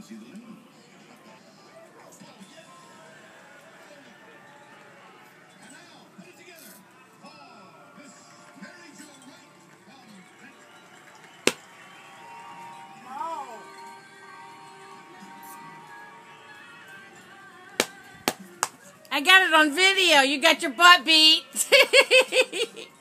see the news. And now, put it together. Miss Mary Jo Wright I got it on video. You got your butt beat.